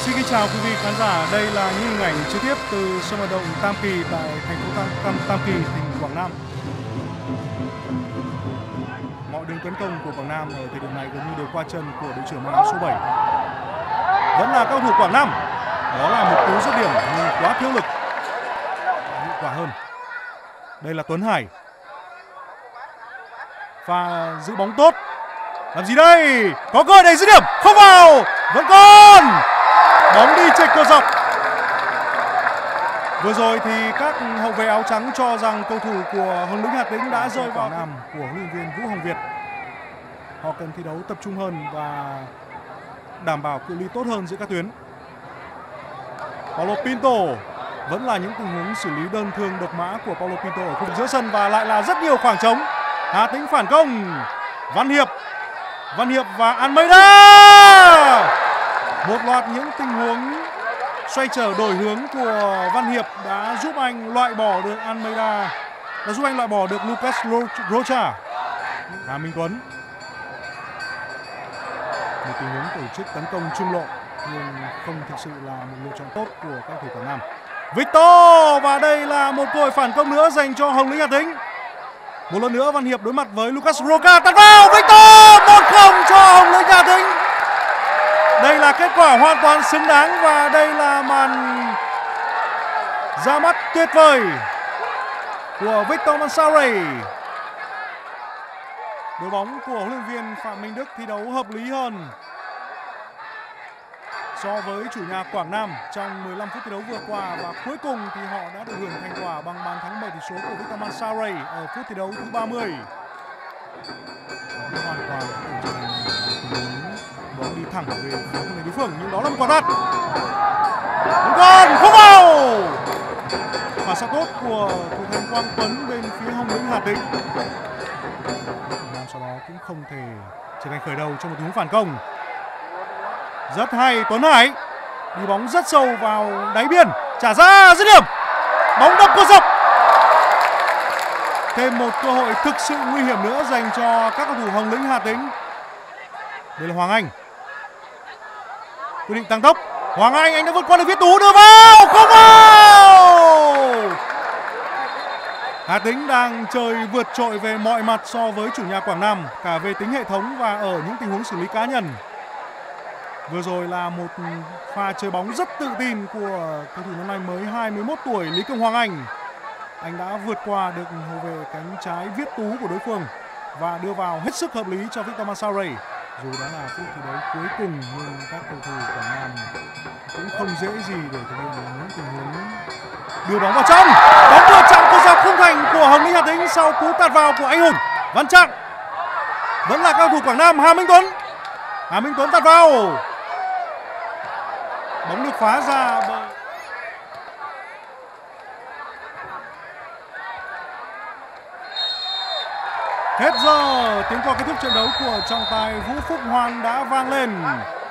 Xin kính chào quý vị khán giả, đây là những hình ảnh trực tiếp từ sân vận động Tam Kỳ tại thành phố Tam Kỳ, tỉnh Quảng Nam. Mọi đường tấn công của Quảng Nam ở thời điểm này gần như đều qua chân của đội trưởng mang áo số 7. Vẫn là cao thủ Quảng Nam. Đó là một cú dứt điểm nhưng quá thiếu lực, hiệu quả hơn. Đây là Tuấn Hải. Pha giữ bóng tốt. Làm gì đây? Có cơ hội để dứt điểm, không vào. Vẫn còn. Bóng đi chệch cột dọc. Vừa rồi thì các hậu vệ áo trắng cho rằng cầu thủ của Hồng Lĩnh Hà Tĩnh đã rơi vào Nam của huấn luyện viên Vũ Hồng Việt. Họ cần thi đấu tập trung hơn và đảm bảo cự ly tốt hơn giữa các tuyến. Paulo Pinto, vẫn là những tình huống xử lý đơn thương độc mã của Paulo Pinto ở khu vực giữa sân và lại là rất nhiều khoảng trống. Hà Tĩnh phản công. Văn Hiệp và Almeida. Một loạt những tình huống xoay trở đổi hướng của Văn Hiệp đã giúp anh loại bỏ được Almeida, đã giúp anh loại bỏ được Lucas Rocha. Hà Minh Tuấn, một tình huống tổ chức tấn công trung lộ nhưng không thực sự là một lựa chọn tốt của các thủ Quảng Nam. Victor, và đây là một cơ hội phản công nữa dành cho Hồng Lĩnh Hà Tĩnh. Một lần nữa Văn Hiệp đối mặt với Lucas Roca, tạt vào. Victor, 1-0 cho Hồng Lĩnh Hà Tĩnh. Đây là kết quả hoàn toàn xứng đáng và đây là màn ra mắt tuyệt vời của Victor Mansauray. Đội bóng của huấn luyện viên Phạm Minh Đức thi đấu hợp lý hơn so với chủ nhà Quảng Nam trong 15 phút thi đấu vừa qua và cuối cùng thì họ đã được hưởng thành quả bằng bàn thắng 7 tỷ số của Victor Mansauray ở phút thi đấu thứ 30. Hoàn toàn bóng đi thẳng về phía người đối phương nhưng đó là một quả tạt. Vẫn còn không vào. Phản xạ tốt của thủ thành Quang Tuấn bên phía Hồng Lĩnh Hà Tĩnh. Nam sau đó cũng không thể trở thành khởi đầu cho một tình huống phản công. Rất hay, Tuấn Hải đi bóng rất sâu vào đáy biên, trả ra dứt điểm. Bóng đập cột dọc. Thêm một cơ hội thực sự nguy hiểm nữa dành cho các cầu thủ Hồng Lĩnh Hà Tĩnh. Đây là Hoàng Anh. Quyết định tăng tốc. Hoàng Anh đã vượt qua được Viết Tú, đưa vào, không vào. Hà Tĩnh đang chơi vượt trội về mọi mặt so với chủ nhà Quảng Nam, cả về tính hệ thống và ở những tình huống xử lý cá nhân. Vừa rồi là một pha chơi bóng rất tự tin của cầu thủ năm nay mới 21 tuổi Lý Công Hoàng Anh. Anh đã vượt qua được hậu vệ cánh trái Viết Tú của đối phương và đưa vào hết sức hợp lý cho Victor Mansauray. Dù đó là phút thi đấu cuối cùng nhưng các cầu thủ Quảng Nam cũng không dễ gì để thực hiện những tình huống đưa bóng vào trong. Bóng vừa chạm cột dọc khung thành của Hồng Lĩnh Hà Tĩnh sau cú tạt vào của anh hùng Văn Trạng. Vẫn là cao thủ Quảng Nam, Hà Minh Tuấn tạt vào. Bóng được phá ra bởi hết giờ. Tiếng còi kết thúc trận đấu của trọng tài Vũ Phúc Hoan đã vang lên.